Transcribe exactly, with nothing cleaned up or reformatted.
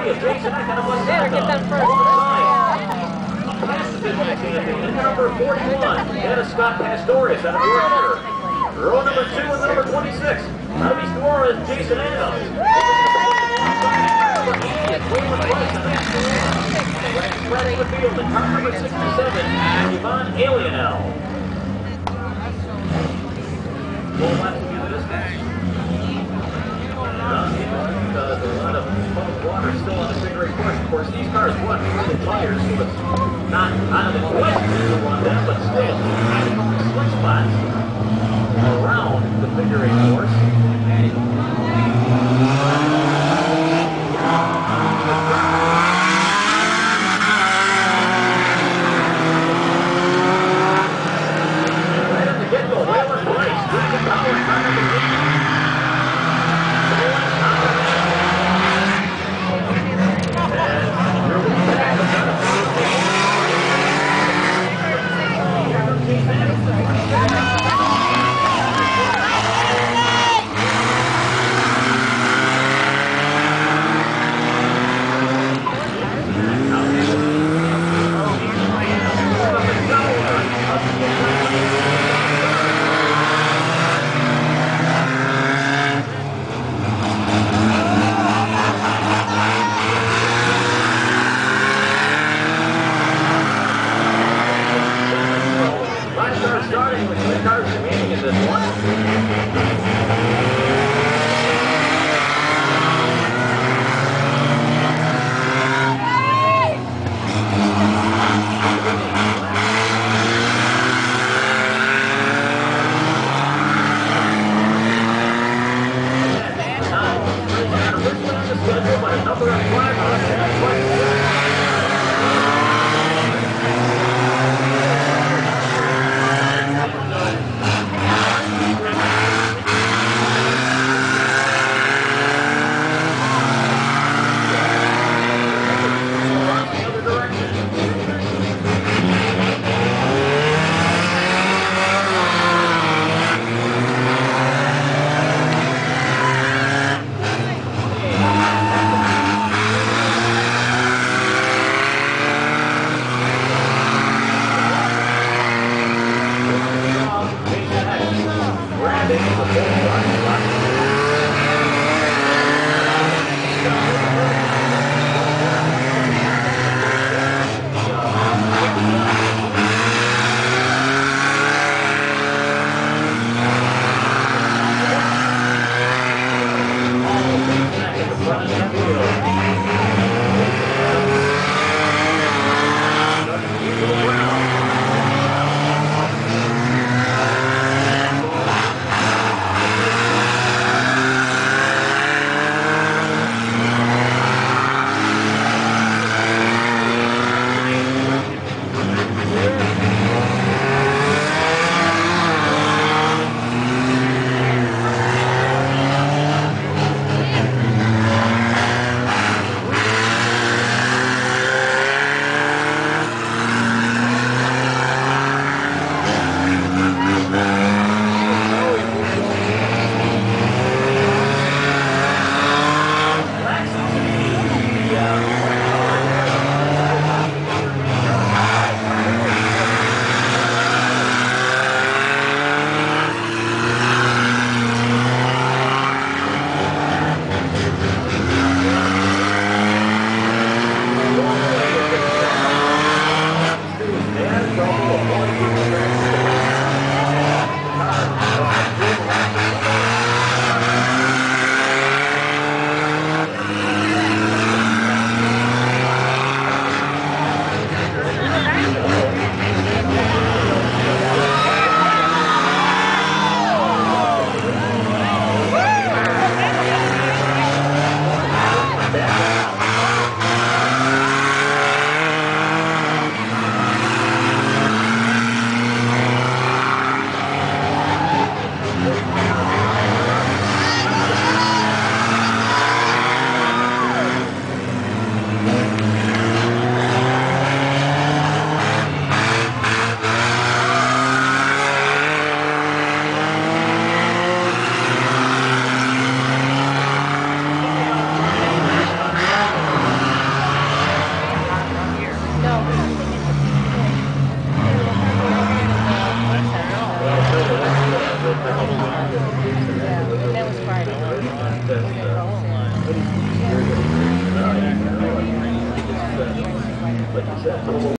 twentieth, Jason Economist. Better get them first. In number forty-one, Anna Scott Pastorius out of Yorkshire. Row number two and number twenty-six. Out of East New Orleans, Jason Adams. Spreading the field in car number sixty-seven, Yvonne Alienel. Full lap to the distance. Because a lot of pumped water still on the figure eight course. Of course, these cars run with tires, so it's not out of the question to run them, but still, slick spots around the figure eight course. Right at the get-go, Whalen Price, losing power, trying to starting with three cars remaining in this one. set.